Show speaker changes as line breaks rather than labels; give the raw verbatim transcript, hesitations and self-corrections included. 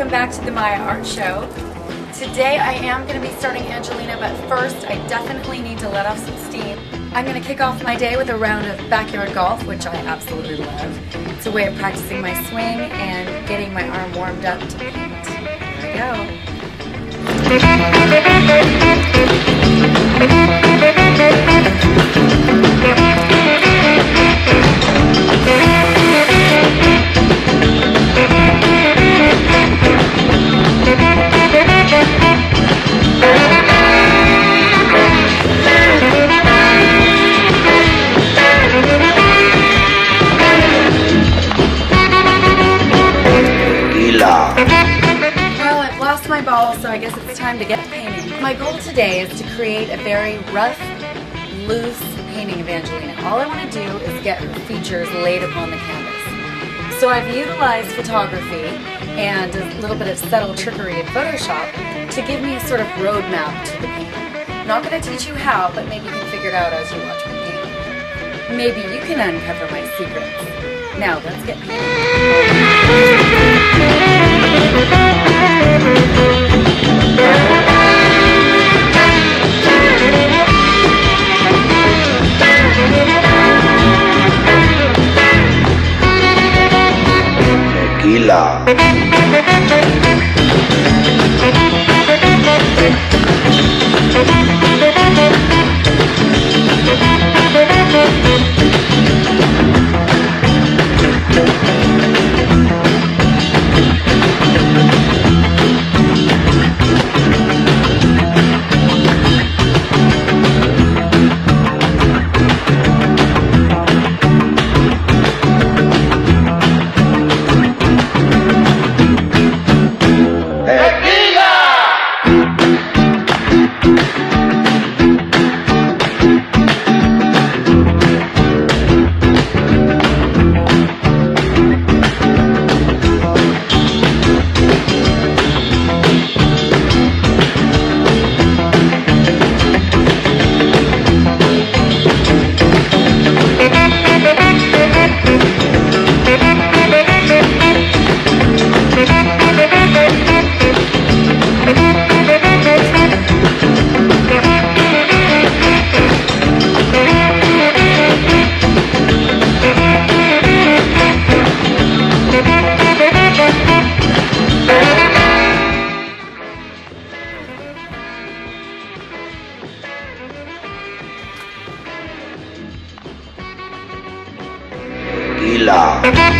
welcome back to the MayArt show. Today I am going to be starting Angelina, but first I definitely need to let off some steam. I'm going to kick off my day with a round of backyard golf, which I absolutely love. It's a way of practicing my swing and getting my arm warmed up to paint. Here we go. Well, I've lost my ball, so I guess it's time to get painting. My goal today is to create a very rough, loose painting of Angelina. All I want to do is get her features laid upon the canvas. So I've utilized photography and a little bit of subtle trickery in Photoshop to give me a sort of roadmap to the painting. I'm not going to teach you how, but maybe you can figure it out as you watch me paint. Maybe you can uncover my secrets. Now, let's get painting.
Tequila. Tequila.